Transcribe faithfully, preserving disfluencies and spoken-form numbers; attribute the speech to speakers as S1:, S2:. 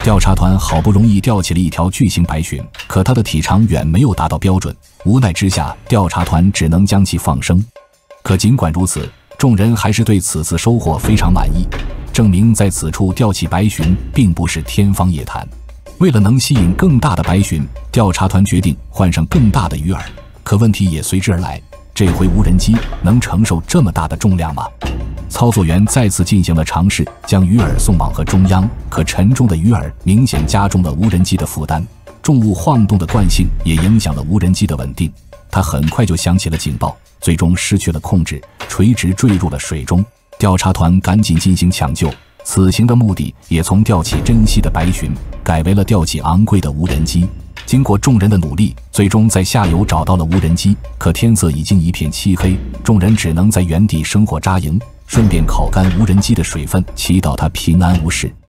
S1: 调查团好不容易吊起了一条巨型白鲟，可它的体长远没有达到标准，无奈之下，调查团只能将其放生。可尽管如此，众人还是对此次收获非常满意，证明在此处吊起白鲟并不是天方夜谭。为了能吸引更大的白鲟，调查团决定换上更大的鱼饵。可问题也随之而来，这回无人机能承受这么大的重量吗？操作员再次进行了尝试，将鱼饵送往河中央，可沉重的鱼饵明显加重了无人机的负担，重物晃动的惯性也影响了无人机的稳定，它很快就响起了警报，最终失去了控制，垂直坠入了水中。调查团赶紧进行抢救，此行的目的也从吊起珍稀的白鲟改为了吊起昂贵的无人机。经过众人的努力，最终在下游找到了无人机，可天色已经一片漆黑，众人只能在原地生火扎营，顺便烤干无人机的水分，祈祷它平安无事。